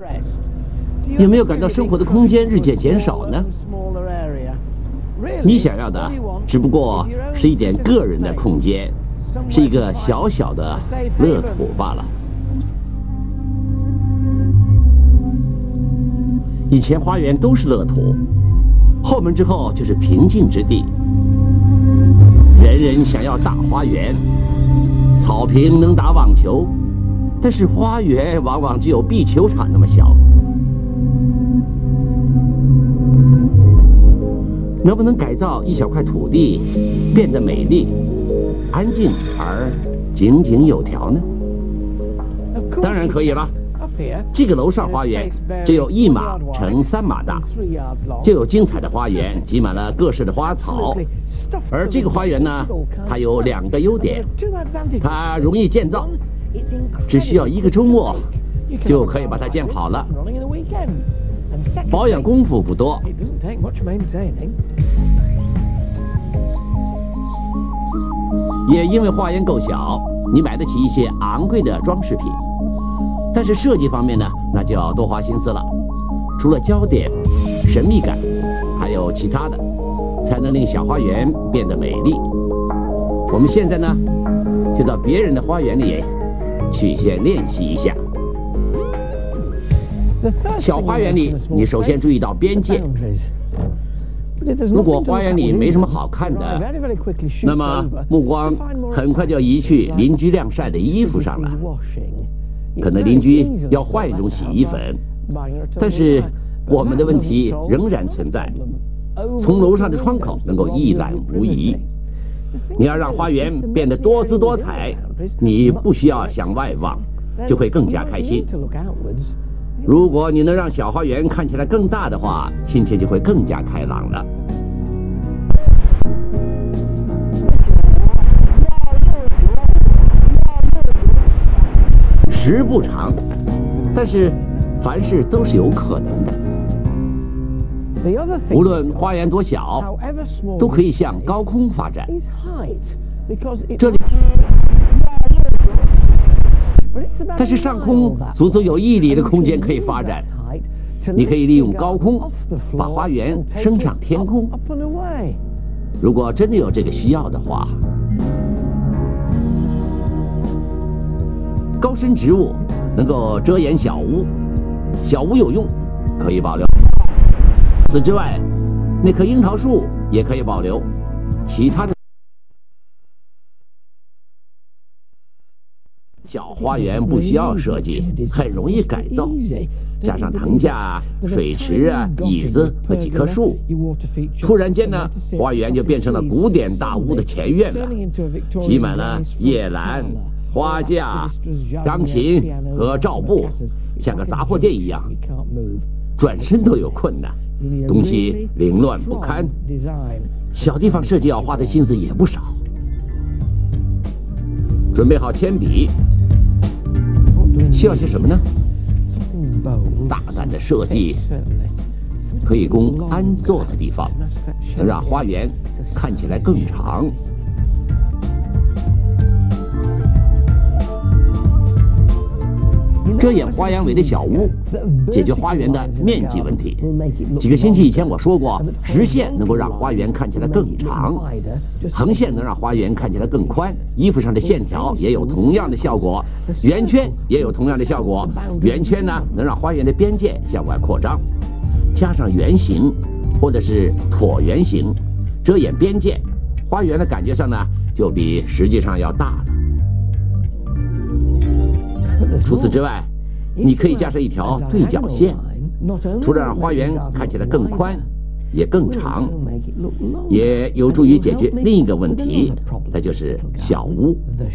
有没有感到生活的空间日渐减少呢？你想要的只不过是一点个人的空间，是一个小小的乐土罢了。以前花园都是乐土，后门之后就是平静之地。人人想要大花园，草坪能打网球，但是花园往往只有壁球场那么小。能不能改造一小块土地，变得美丽、安静而井井有条呢？当然可以了。这个楼上花园只有1码乘3码大，就有精彩的花园，挤满了各式的花草。而这个花园呢，它有2个优点：它容易建造，只需要1个周末就可以把它建好了。保养功夫不多，也因为花园够小，你买得起一些昂贵的装饰品。但是设计方面呢，那就要多花心思了。除了焦点、神秘感，还有其他的，才能令小花园变得美丽。我们现在呢，就到别人的花园里去先练习一下。小花园里，你首先注意到边界。如果花园里没什么好看的，那么目光很快就要移去邻居晾晒的衣服上了。可能邻居要换一种洗衣粉，但是我们的问题仍然存在。从楼上的窗口能够一览无遗。你要让花园变得多姿多彩，你不需要向外望，就会更加开心。如果你能让小花园看起来更大的话，心情就会更加开朗了。时不长，但是凡事都是有可能的。无论花园多小，都可以向高空发展。这里，但是上空足足有1里的空间可以发展。你可以利用高空把花园升上天空。如果真的有这个需要的话。高深植物能够遮掩小屋，小屋有用，可以保留。此之外，那棵樱桃树也可以保留。其他的小花园不需要设计，很容易改造，加上藤架、水池啊、椅子和几棵树，突然间呢，花园就变成了古典大屋的前院了，挤满了叶兰、花架、钢琴和罩布，像个杂货店一样，转身都有困难，东西凌乱不堪，小地方设计要花的心思也不少。准备好铅笔，需要些什么呢？大胆的设计，可以供安坐的地方，能让花园看起来更长。遮掩花园围的小屋，解决花园的面积问题。几个星期以前我说过，实线能够让花园看起来更长，横线能让花园看起来更宽。衣服上的线条也有同样的效果，圆圈也有同样的效果。圆圈呢，能让花园的边界向外扩张，加上圆形或者是椭圆形，遮掩边界，花园的感觉上呢，就比实际上要大了。除此之外，你可以加上一条对角线，除了让花园看起来更宽，也更长，也有助于解决另一个问题，那就是小屋。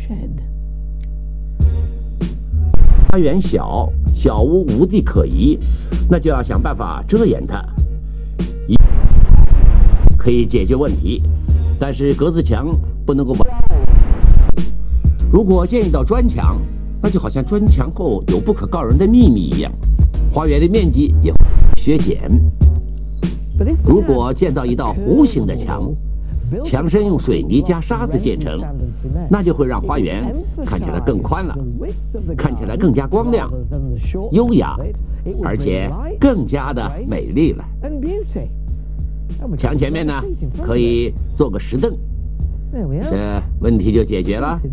花园小，小屋无地可移，那就要想办法遮掩它。可以解决问题，但是格子墙不能够把。如果建一道砖墙，那就好像砖墙后有不可告人的秘密一样，花园的面积也会削减。如果建造一道弧形的墙， 墙身用水泥加沙子建成，那就会让花园看起来更宽了，看起来更加光亮、优雅，而且更加的美丽了。墙前面呢，可以做个石凳，这问题就解决了。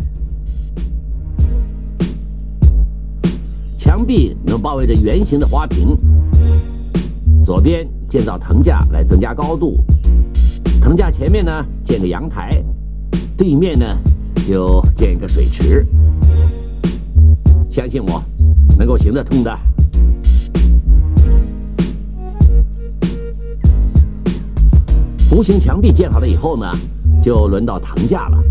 墙壁能包围着圆形的花瓶，左边建造藤架来增加高度，藤架前面呢建个阳台，对面呢就建一个水池。相信我，能够行得通的。弧形墙壁建好了以后呢，就轮到藤架了。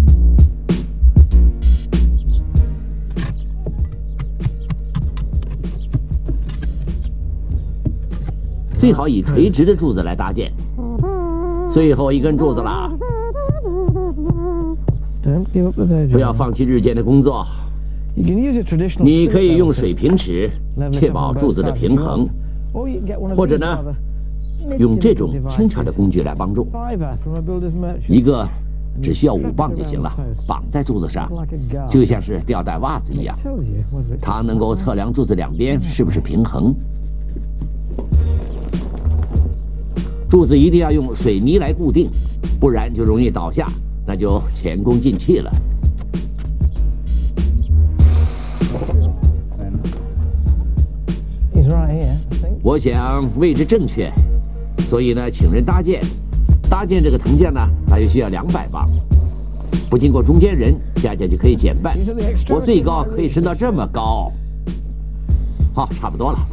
最好以垂直的柱子来搭建。最后一根柱子啦，不要放弃日间的工作。你可以用水平尺确保柱子的平衡，或者呢，用这种轻巧的工具来帮助。一个只需要5磅就行了，绑在柱子上，就像是吊带袜子一样。它能够测量柱子两边是不是平衡。柱子一定要用水泥来固定，不然就容易倒下，那就前功尽弃了。我想位置正确，所以呢，请人搭建。搭建这个藤架呢，大约需要200磅，不经过中间人，价钱就可以减半。我最高可以升到这么高。好，差不多了。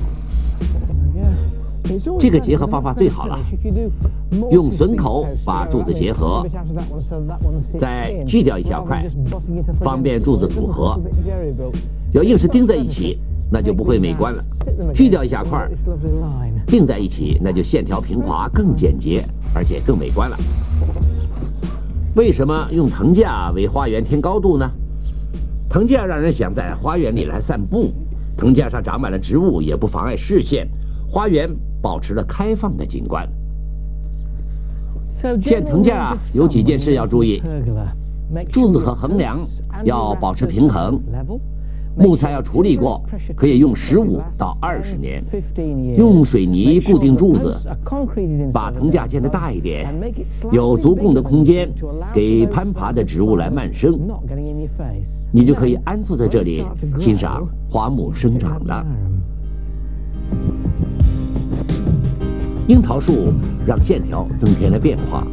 这个结合方法最好了，用榫口把柱子结合，再锯掉一小块，方便柱子组合。要硬是钉在一起，那就不会美观了。锯掉一小块，钉在一起，那就线条平滑，更简洁，而且更美观了。为什么用藤架为花园添高度呢？藤架让人想在花园里来散步，藤架上长满了植物，也不妨碍视线，花园保持了开放的景观。建藤架有几件事要注意：柱子和横梁要保持平衡，木材要处理过，可以用15到20年。用水泥固定柱子，把藤架建得大一点，有足够的空间给攀爬的植物来漫生，你就可以安坐在这里欣赏花木生长了。樱桃树让线条增添了变化。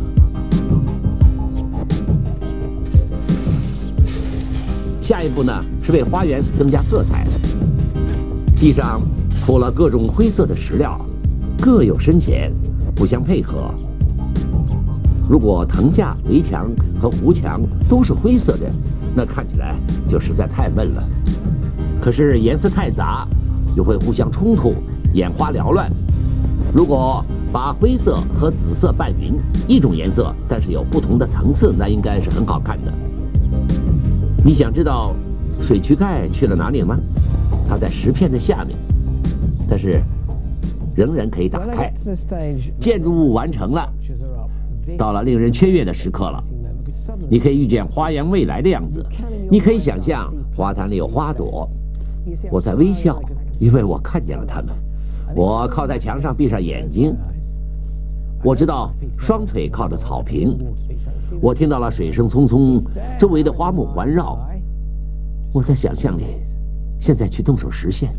下一步呢，是为花园增加色彩。地上铺了各种灰色的石料，各有深浅，互相配合。如果藤架、围墙和弧墙都是灰色的，那看起来就实在太闷了。可是颜色太杂，又会互相冲突，眼花缭乱。如果把灰色和紫色拌匀，一种颜色，但是有不同的层次，那应该是很好看的。你想知道水渠盖去了哪里吗？它在石片的下面，但是仍然可以打开。建筑物完成了，到了令人雀跃的时刻了。你可以预见花园未来的样子，你可以想象花坛里有花朵。我在微笑，因为我看见了它们。我靠在墙上，闭上眼睛。我知道双腿靠着草坪，我听到了水声匆匆，周围的花木环绕。我在想象里，现在去动手实现。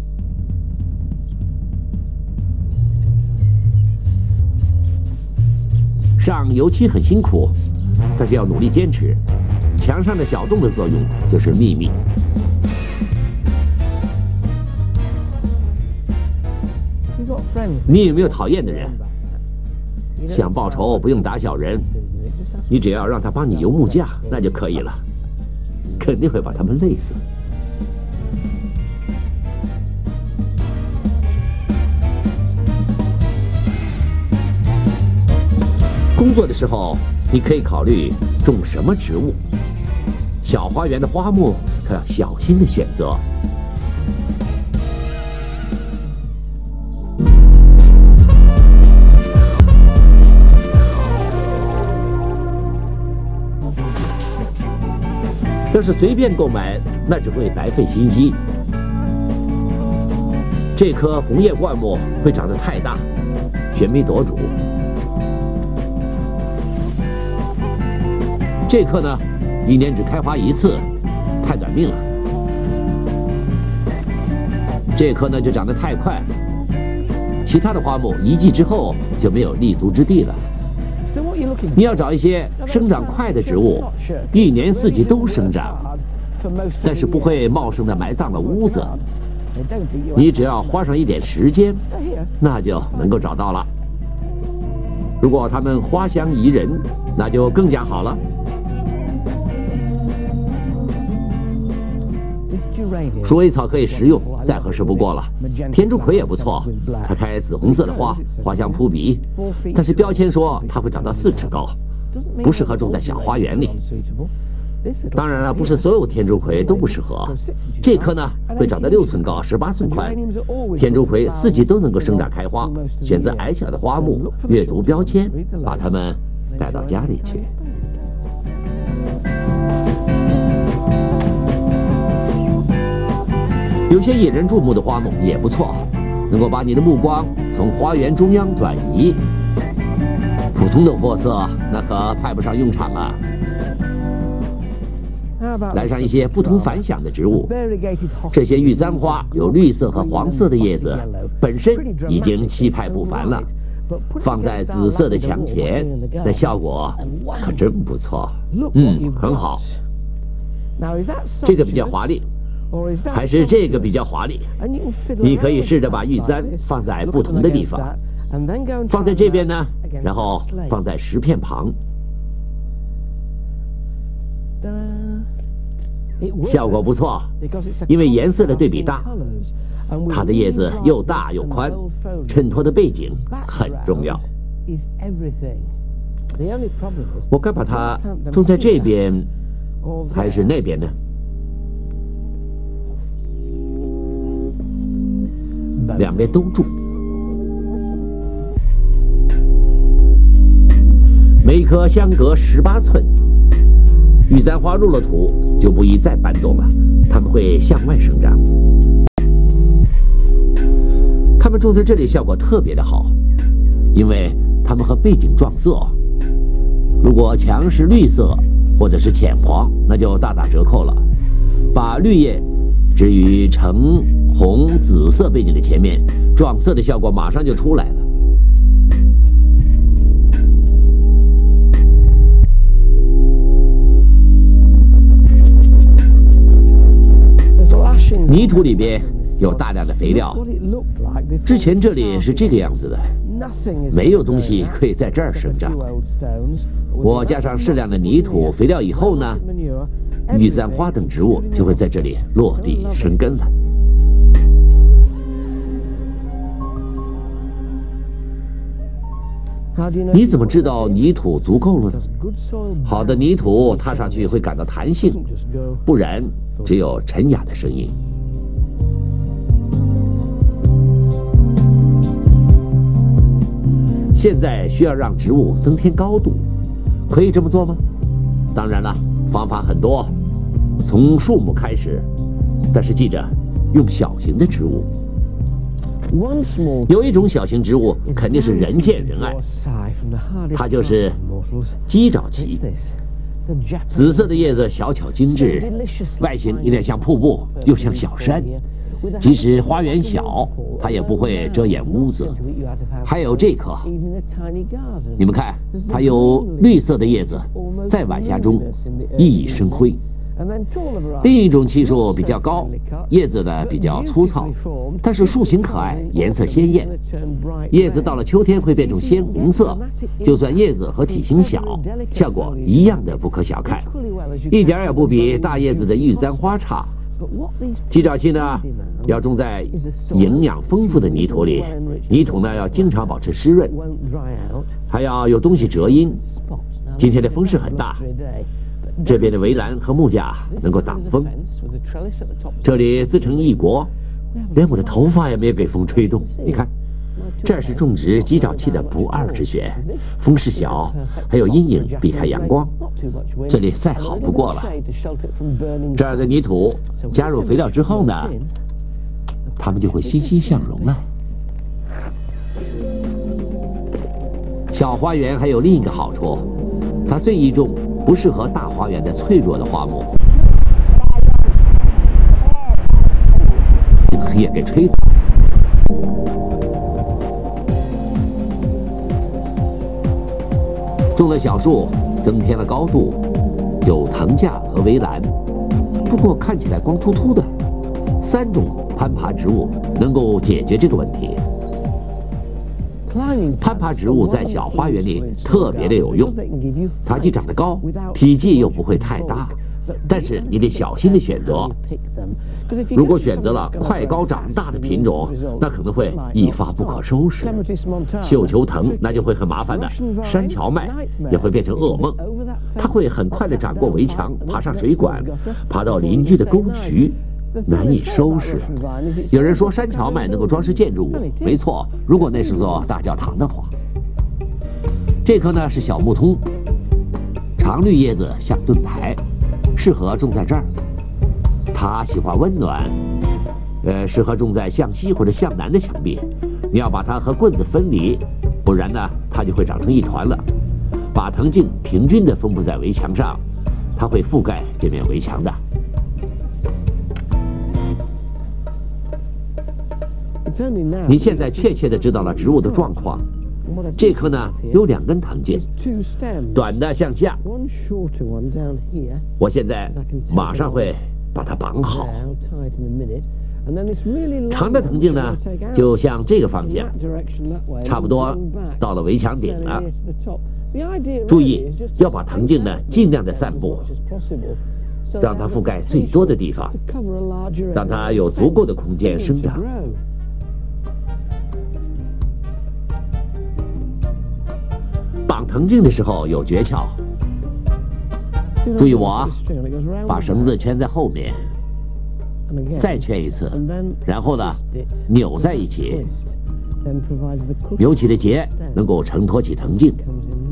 上油漆很辛苦，但是要努力坚持。墙上的小洞的作用就是秘密。你有没有讨厌的人？想报仇不用打小人，你只要让他帮你游木架，那就可以了。肯定会把他们累死。工作的时候，你可以考虑种什么植物。小花园的花木可要小心的选择。 要是随便购买，那只会白费心机。这棵红叶灌木会长得太大，喧宾夺主。这棵呢，一年只开花一次，太短命了。这棵呢就长得太快，其他的花木一季之后就没有立足之地了。你要找一些生长快的植物，一年四季都生长，但是不会茂盛的埋葬了屋子。你只要花上一点时间，那就能够找到了。如果它们花香宜人，那就更加好了。鼠尾草可以食用，再合适不过了。天竺葵也不错，它开紫红色的花，花香扑鼻。但是标签说它会长到4尺高，不适合种在小花园里。当然了，不是所有天竺葵都不适合。这棵呢会长到6寸高，18寸宽。天竺葵4季都能够生长开花，选择矮小的花木，阅读标签，把它们带到家里去。有些引人注目的花木也不错，能够把你的目光从花园中央转移。普通的货色那可派不上用场啊。来上一些不同凡响的植物，这些玉簪花有绿色和黄色的叶子，本身已经气派不凡了。放在紫色的墙前，那效果可真不错。很好。这个比较华丽。还是这个比较华丽。你可以试着把玉簪放在不同的地方，放在这边呢，然后放在石片旁，效果不错，因为颜色的对比大。它的叶子又大又宽，衬托的背景很重要。我该把它种在这边，还是那边呢？两边都种，每一棵相隔18寸。玉簪花入了土，就不宜再搬动了，它们会向外生长。它们种在这里效果特别的好，因为它们和背景撞色。如果墙是绿色或者是浅黄，那就大打折扣了。把绿叶置于橙、红、紫色背景的前面，撞色的效果马上就出来了。泥土里边有大量的肥料，之前这里是这个样子的，没有东西可以在这儿生长。我加上适量的泥土、肥料以后呢，玉簪花等植物就会在这里落地生根了。你怎么知道泥土足够了呢？好的泥土踏上去会感到弹性，不然只有沉哑的声音。现在需要让植物增添高度，可以这么做吗？当然了，方法很多，从树木开始，但是记着，用小型的植物。有一种小型植物肯定是人见人爱，它就是鸡爪旗。紫色的叶子小巧精致，外形有点像瀑布，又像小山。即使花园小，它也不会遮掩屋子。还有这棵，你们看，它有绿色的叶子，在晚霞中熠熠生辉。另一种漆树比较高，叶子呢比较粗糙，但是树形可爱，颜色鲜艳。叶子到了秋天会变成鲜红色，就算叶子和体型小，效果一样的不可小看，一点也不比大叶子的玉簪花差。鸡爪旗呢，要种在营养丰富的泥土里，泥土呢要经常保持湿润，还要有东西遮阴。今天的风势很大，这边的围栏和木架能够挡风。这里自成一国，连我的头发也没有给风吹动。你看， 这儿是种植鸡沼气的不二之选，风势小，还有阴影避开阳光，这里再好不过了。这儿的泥土加入肥料之后呢，它们就会欣欣向荣了。小花园还有另一个好处，它最宜种不适合大花园的脆弱的花木，也给吹走。种了小树，增添了高度，有藤架和围栏，不过看起来光秃秃的。3种攀爬植物能够解决这个问题。攀爬植物在小花园里特别的有用，它既长得高，体积又不会太大，但是你得小心的选择。如果选择了快高长大的品种，那可能会一发不可收拾。绣球藤那就会很麻烦的，山荞麦也会变成噩梦，它会很快的长过围墙，爬上水管，爬到邻居的沟渠，难以收拾。有人说山荞麦能够装饰建筑物，没错，如果那是座大教堂的话。这棵呢是小木通，常绿叶子像盾牌，适合种在这儿。它喜欢温暖，适合种在向西或者向南的墙壁。你要把它和棍子分离，不然呢它就会长成一团了。把藤茎平均地分布在围墙上，它会覆盖这面围墙的。你现在确切地知道了植物的状况。这棵呢有2根藤茎，短的向下。我现在马上会把它绑好。长的藤茎呢就向这个方向，差不多到了围墙顶了。注意要把藤茎呢尽量的散布，让它覆盖最多的地方，让它有足够的空间生长。绑藤茎的时候有诀窍，注意我啊，把绳子圈在后面，再圈一次，然后呢扭在一起，扭起的结能够承托起藤茎。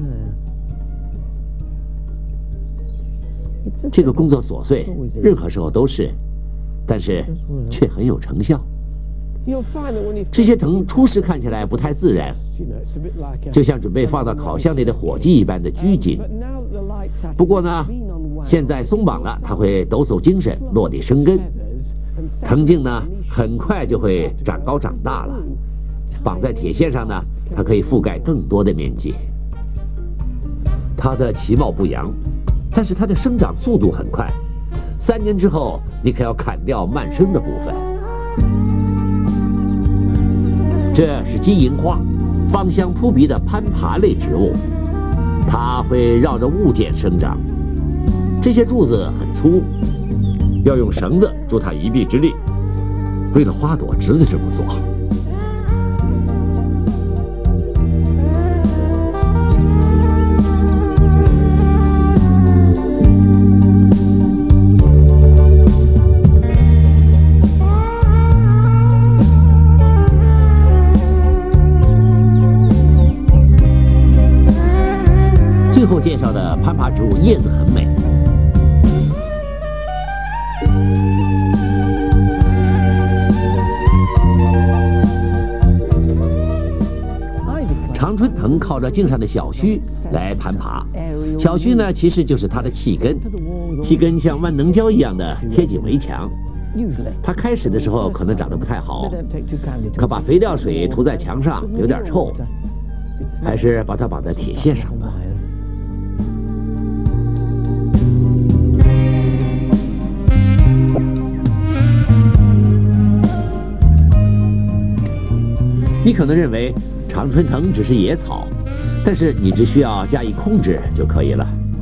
这个工作琐碎，任何时候都是，但是却很有成效。这些藤初时看起来不太自然，就像准备放到烤箱里的火鸡一般的拘谨。不过呢，现在松绑了，它会抖擞精神，落地生根。藤茎呢，很快就会长高长大了。绑在铁线上呢，它可以覆盖更多的面积。它的其貌不扬，但是它的生长速度很快。3年之后，你可要砍掉蔓生的部分。这是金银花，芳香扑鼻的攀爬类植物，它会绕着物件生长。这些柱子很粗，要用绳子助它一臂之力。为了花朵，值得这么做。最后介绍的攀爬植物叶子很美，常春藤靠着茎上的小须来攀爬，小须呢其实就是它的气根，气根像万能胶一样的贴紧围墙。它开始的时候可能长得不太好，可把肥料水涂在墙上有点臭，还是把它绑在铁线上吧。你可能认为常春藤只是野草，但是你只需要加以控制就可以了。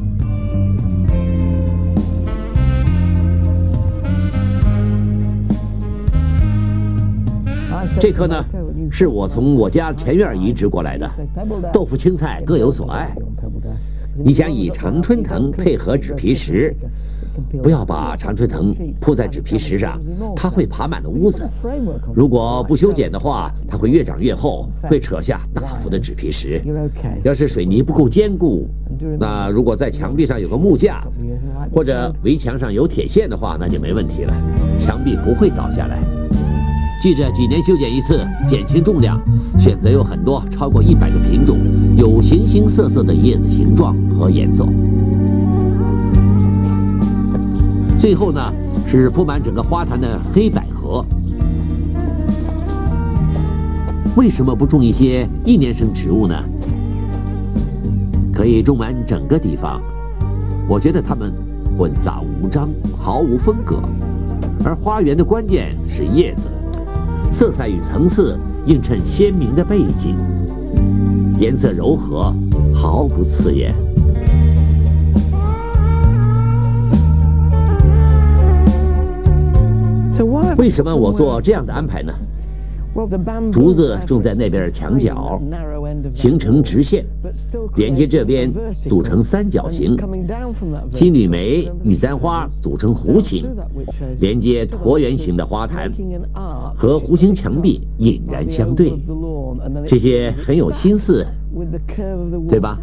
这棵呢，是我从我家前院移植过来的，豆腐、青菜各有所爱。你想以常春藤配合纸皮石， 不要把常春藤铺在纸皮石上，它会爬满了屋子。如果不修剪的话，它会越长越厚，会扯下大幅的纸皮石。要是水泥不够坚固，那如果在墙壁上有个木架，或者围墙上有铁线的话，那就没问题了，墙壁不会倒下来。记着几年修剪一次，减轻重量，选择有很多，超过100个品种，有形形色色的叶子形状和颜色。最后呢，是铺满整个花坛的黑百合。为什么不种一些1年生植物呢？可以种满整个地方。我觉得它们混杂无章，毫无风格。而花园的关键是叶子，色彩与层次映衬鲜明的背景，颜色柔和，毫不刺眼。为什么我做这样的安排呢？竹子种在那边墙角，形成直线，连接这边组成三角形；金缕梅、玉簪花组成弧形，连接椭圆形的花坛，和弧形墙壁引然相对。这些很有心思，对吧？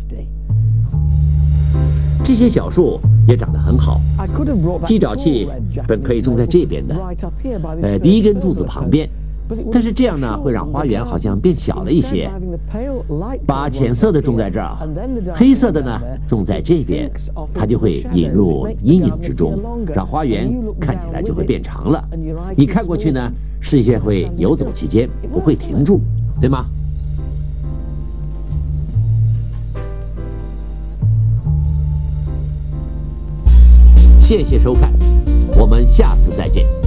这些小树也长得很好，鸡爪器本可以种在这边的，第一根柱子旁边。但是这样呢，会让花园好像变小了一些。把浅色的种在这儿，黑色的呢种在这边，它就会引入阴影之中，让花园看起来就会变长了。你看过去呢，视线会游走其间，不会停住，对吗？谢谢收看，我们下次再见。